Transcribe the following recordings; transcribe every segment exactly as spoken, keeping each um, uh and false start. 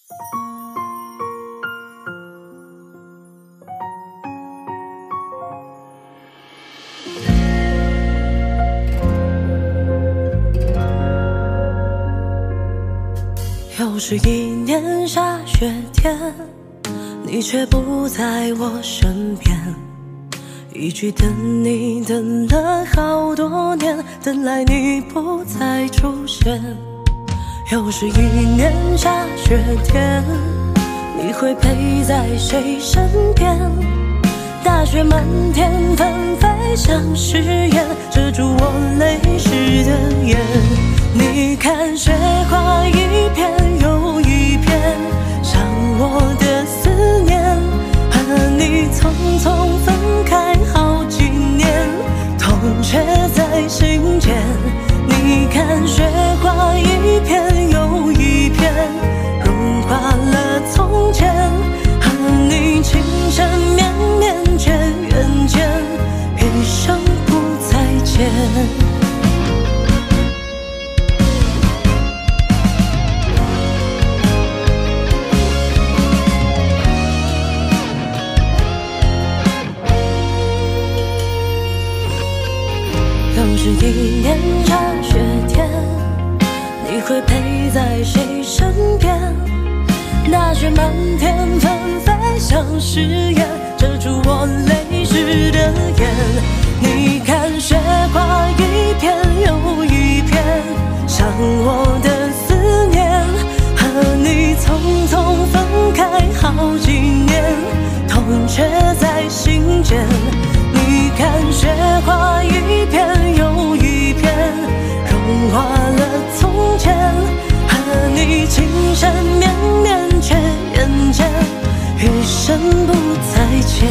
又是一年下雪天，你却不在我身边，一直等你等了好多年，等来你不再出现。又是一年下雪天，你会陪在谁身边？大雪漫天纷飞像誓言，遮住我泪湿的眼。你看雪花一片又一片，像我的思念，和你匆匆分开好几年，痛却在心间。你看雪花一片又一片，融化了从前，和你情深绵绵却缘浅，余生不再见。又是一年下雪天，你会陪在谁身边？大雪漫天纷飞像誓言，遮住我泪湿的眼。你看雪花一片又一片，像我的思念，和你匆匆分开好几年，痛却在心间。你看雪花一片又一片，融化了从前，和你情深绵绵却缘浅，余生不再见。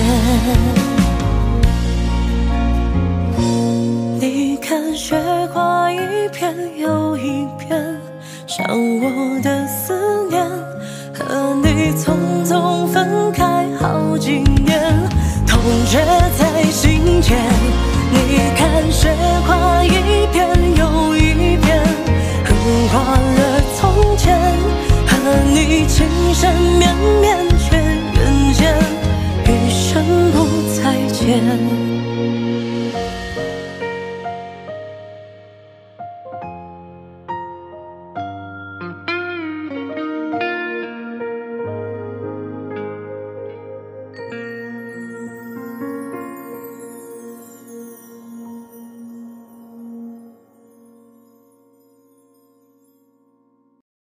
你看雪花一片又一片，像我的思念，和你匆匆分开好几年，痛却在心间。你看雪花一片又一片，融化了从前，和你情深绵